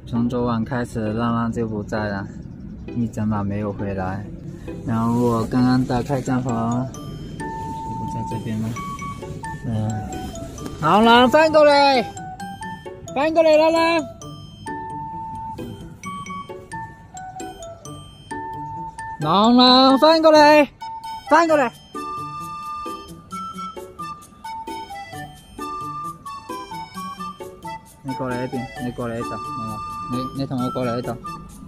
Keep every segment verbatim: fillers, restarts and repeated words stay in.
从昨晚开始，浪浪就不在了，一整晚没有回来。然后我刚刚打开帐篷，不在这边吗？嗯，浪浪翻过来，翻过来，浪浪。浪浪翻过来，翻过来。你过来一点，你过来一点，啊，你你同我过来一点。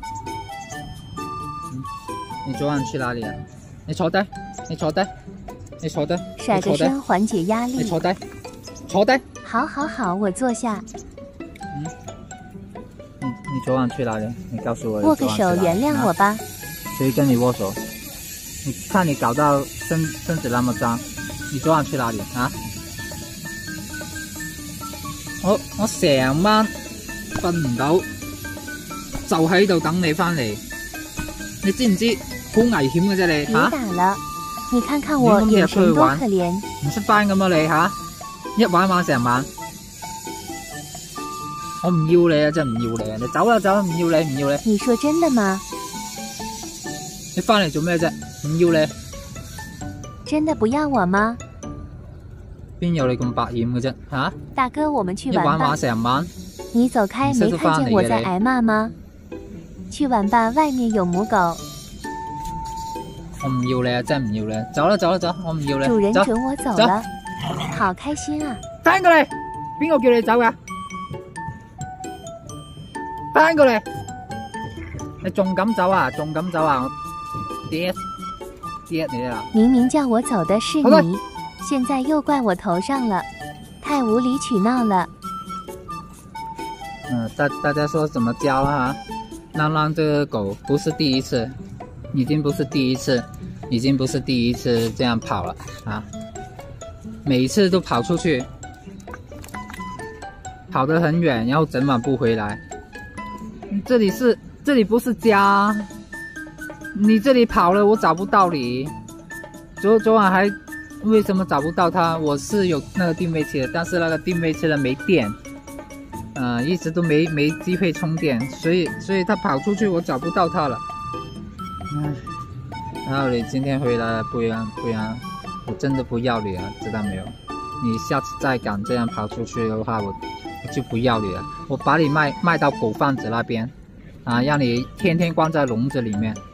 嗯，你昨晚去哪里啊？你坐低，你坐低，你坐低。 甩着身缓解压力。 你坐低，坐低。 好好好，我坐下。 嗯，你你昨晚去哪里？你告诉我。 握个手，原谅我吧。 谁跟你握手？你看你搞到身身子那么脏，你昨晚去哪里啊？我我成晚瞓唔到，就喺度等你翻嚟。你知唔知好危險嘅啫你？ 別打了，你看看我眼神多可憐。 唔識翻咁啊你吓，一玩玩成晚。我唔要你啊，真係唔要你啊！你走啦走啦，唔要你唔要你。 你說真的嗎？ 你翻嚟做咩啫？唔要你。 真的不要我嗎？ 邊有你咁百厭嘅啫吓？ 大哥，我們去玩吧。 一玩玩成晚。 你走開，沒看見我在挨罵嗎？去玩吧，外面有母狗。 我唔要你啊，真係唔要你。走啦走啦走，我唔要你。 主人准我走了，好開心啊！ 翻過嚟，邊個叫你走噶？翻過嚟，你仲敢走啊？仲敢走啊？我跌跌你啦！ 明明叫我走的是你，現在又怪我頭上了，太無理取鬧了。 嗯，大大家說怎麼教啊？浪浪這個狗不是第一次，已經不是第一次，已經不是第一次這樣跑了啊！每一次都跑出去，跑得很遠，然後整晚不回來。這裡是，這裡不是家，你這裡跑了，我找不到你。昨昨晚還為什麼找不到它？我是有那個定位器的，但是那個定位器的沒電。嗯、呃，一直都沒沒機會充電，所以所以他跑出去，我找不到他了。唉，然後你今天回來了，不然不然，我真的不要你了，知道沒有？你下次再敢這樣跑出去的話，我我就不要你了，我把你賣賣到狗販子那邊，啊，讓你天天關在籠子裡面。